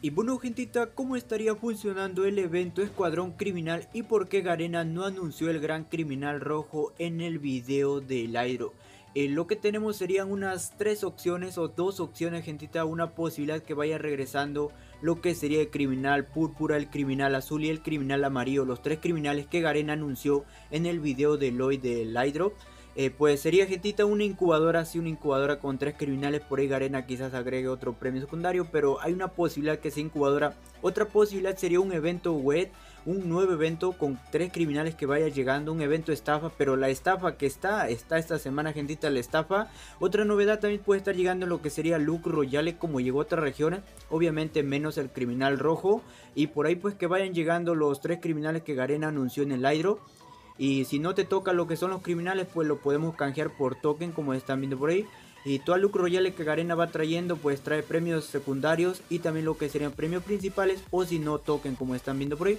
Y bueno gentita, ¿cómo estaría funcionando el evento Escuadrón Criminal y por qué Garena no anunció el Gran Criminal Rojo en el video del Hydro? Lo que tenemos serían unas 3 opciones o 2 opciones gentita, una posibilidad que vaya regresando lo que sería el Criminal Púrpura, el Criminal Azul y el Criminal Amarillo, los 3 criminales que Garena anunció en el video de hoy del Hydro. Pues sería gentita una incubadora, así una incubadora con 3 criminales. Por ahí Garena quizás agregue otro premio secundario, pero hay una posibilidad que sea incubadora. Otra posibilidad sería un evento web, un nuevo evento con 3 criminales que vaya llegando, un evento estafa, pero la estafa que está esta semana gentita, la estafa. Otra novedad también puede estar llegando lo que sería Look Royale como llegó a otras regiones, obviamente menos el criminal rojo, y por ahí pues que vayan llegando los 3 criminales que Garena anunció en el Hydro. Y si no te toca lo que son los criminales, pues lo podemos canjear por token, como están viendo por ahí. Y toda Look Royale que Garena va trayendo, pues trae premios secundarios y también lo que serían premios principales, o si no token, como están viendo por ahí.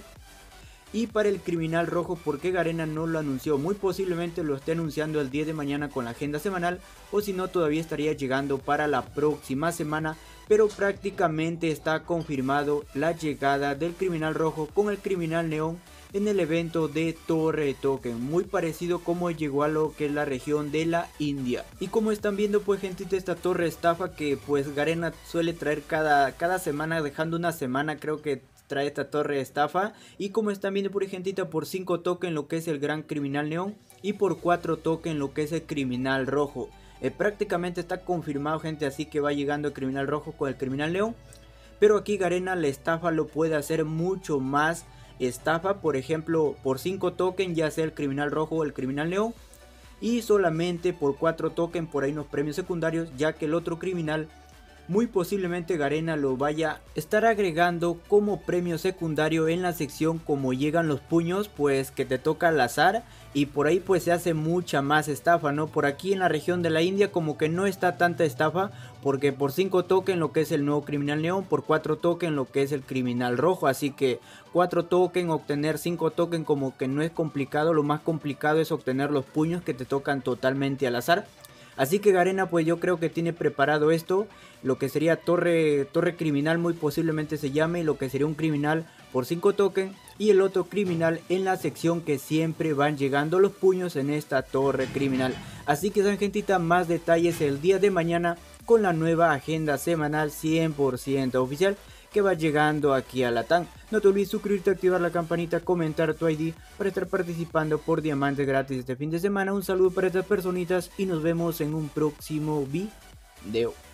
Y para el criminal rojo, ¿por qué Garena no lo anunció? Muy posiblemente lo esté anunciando el 10 de mañana con la agenda semanal, o si no todavía estaría llegando para la próxima semana. Pero prácticamente está confirmado la llegada del criminal rojo con el criminal neón en el evento de Torre Token, muy parecido como llegó a lo que es la región de la India. Y como están viendo pues gentita, esta torre estafa que pues Garena suele traer cada semana, dejando una semana creo que trae esta torre estafa. Y como están viendo por gentita, por 5 token lo que es el gran criminal neón y por 4 token lo que es el criminal rojo. Prácticamente está confirmado gente, así que va llegando el criminal rojo con el criminal neón. Pero aquí Garena la estafa lo puede hacer mucho más estafa, por ejemplo por 5 tokens ya sea el criminal rojo o el criminal neón, y solamente por 4 tokens por ahí unos premios secundarios, ya que el otro criminal muy posiblemente Garena lo vaya a estar agregando como premio secundario en la sección como llegan los puños, pues que te toca al azar, y por ahí pues se hace mucha más estafa, ¿no? Por aquí en la región de la India como que no está tanta estafa, porque por 5 tokens lo que es el nuevo criminal neón, por 4 tokens lo que es el criminal rojo, así que 4 tokens, obtener 5 tokens como que no es complicado, lo más complicado es obtener los puños que te tocan totalmente al azar. Así que Garena pues yo creo que tiene preparado esto, lo que sería torre criminal muy posiblemente se llame, lo que sería un criminal por 5 tokens y el otro criminal en la sección que siempre van llegando los puños en esta torre criminal. Así que son gentita, más detalles el día de mañana con la nueva agenda semanal 100% oficial que va llegando aquí a Latam. No te olvides suscribirte, activar la campanita, comentar tu ID para estar participando por diamantes gratis este fin de semana. Un saludo para estas personitas y nos vemos en un próximo video.